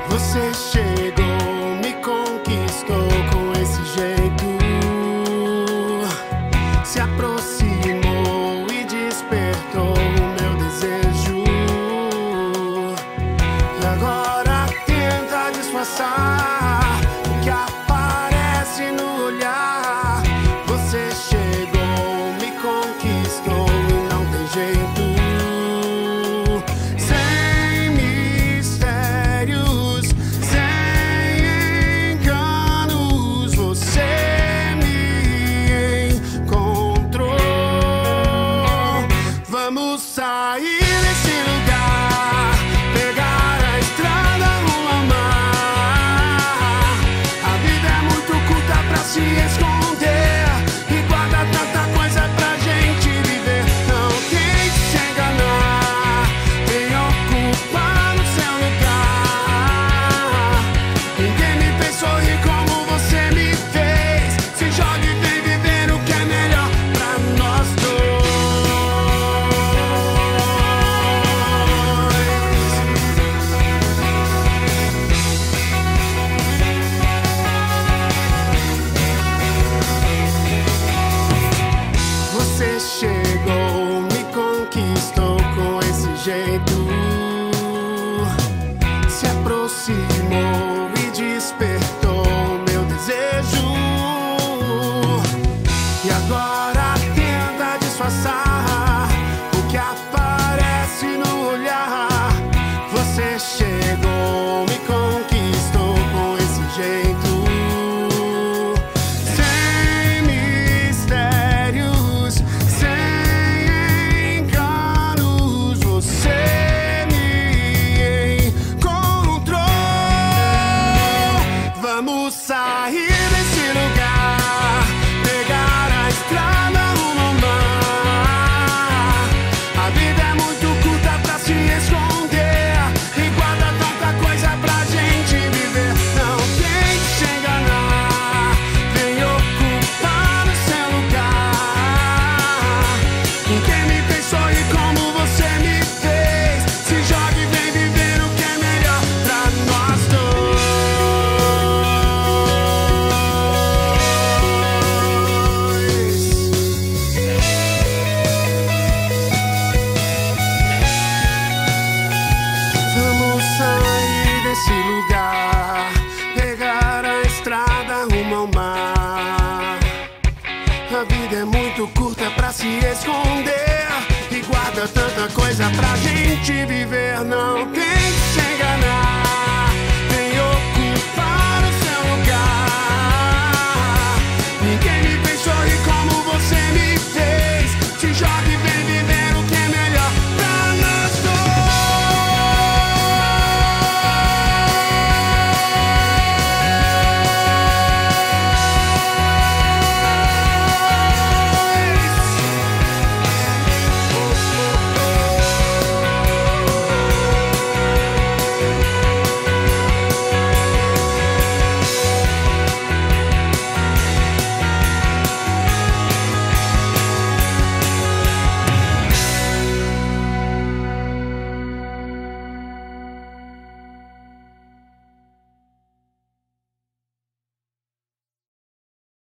Você chegou, me conquistou com esse jeito. Se aproximou e despertou o meu desejo. E agora tenta disfarçar o que aparece no olhar. Você chegou, me conquistou e não tem jeito. Sem mistérios, sem enganos, você me encontrou. Vamos sair desse lugar, pegar a estrada rumo ao mar. A vida é muito curta pra se esconder e guarda tanta coisa pra gente viver. Não tente se enganar, vem ocupar o seu lugar. Ninguém me fez sorrir como você me fez. Se joga e vem viver o que é melhor pra nós dois. Você chegou, me conquistou com esse jeito. Se aproximou e despertou o meu desejo. E agora tenta disfarçar o que aparece no olhar. Você chegou, me conquistou com esse jeito. Sem mistérios, sem enganos, você me encontrou. Vamos sair desse lugar, pegar a estrada rumo ao mar. A vida é muito curta pra se esconder e guarda tanta coisa pra gente viver. Não tente se enganar, vem ocupar o seu lugar. Ninguém me fez sorrir como você me fez. Se joga e vem viver o que é melhor pra nós dois. Vamos sair desse lugar, pegar a estrada rumo ao mar. A vida é muito curta pra se esconder e guarda tanta coisa pra gente viver. Não